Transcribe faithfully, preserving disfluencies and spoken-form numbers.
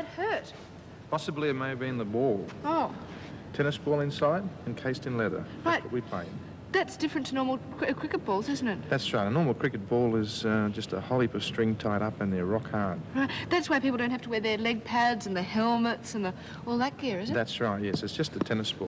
that hurt? Possibly it may have been the ball. Oh. Tennis ball inside, encased in leather. That's Right. what we play. That's different to normal cr cricket balls, isn't it? That's right. A normal cricket ball is uh, just a whole heap of string tied up and they're rock hard. Right. That's why people don't have to wear their leg pads and the helmets and the all that gear, is it? That's right, yes. It's just a tennis ball.